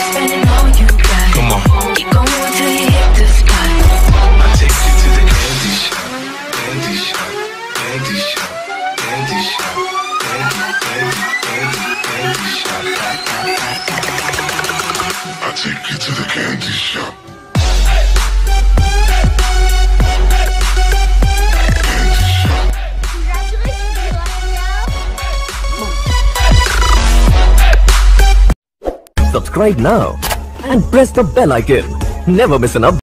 spending all you got. Come on. Keep going till you hit the spot. I take you to the candy shop, candy shop, candy shop, candy shop, candy shop. I take you to the candy shop. Subscribe now and press the bell icon. Never miss an update.